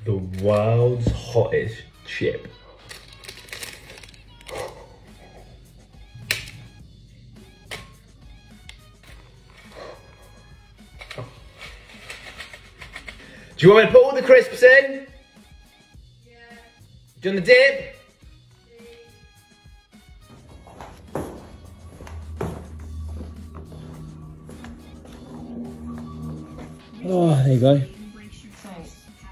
the world's hottest chip. Do you want me to put all the crisps in? Yeah. Do you want the dip? Oh, there you go. Thanks.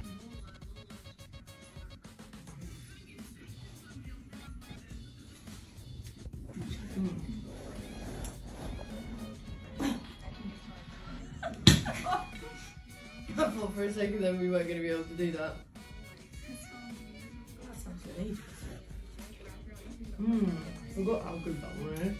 I thought for a second that we weren't going to be able to do that. That sounds delicious. I forgot how good that one is.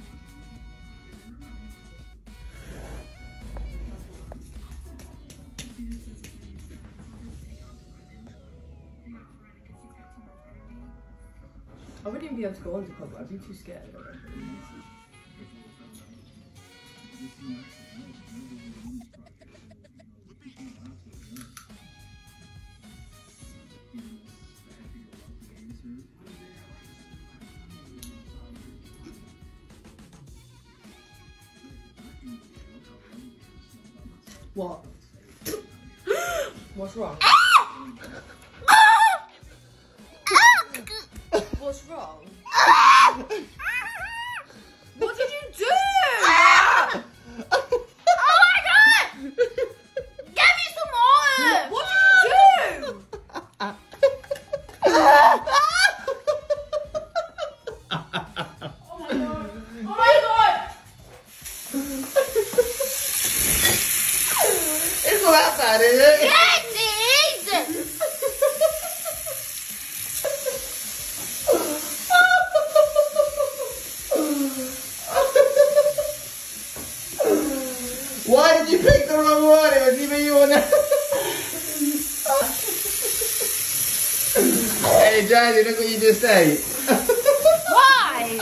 I wouldn't even be able to go on to cover, I'd be too scared of it. What? What's wrong? What's wrong? What did you do? Oh my god! Get me some more! What did you do? Oh my god! Oh my god! It's not that bad, is it? Yes, it is! Why did you pick the wrong one? It was either you or not. Hey, Jazzy, look what you just said. Why?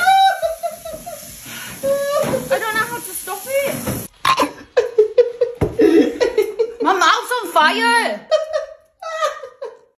I don't know how to stop it. My mouth's on fire.